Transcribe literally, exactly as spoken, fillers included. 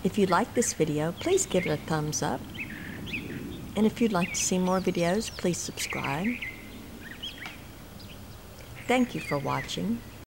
If you like this video, please give it a thumbs up. And if you'd like to see more videos, please subscribe. Thank you for watching.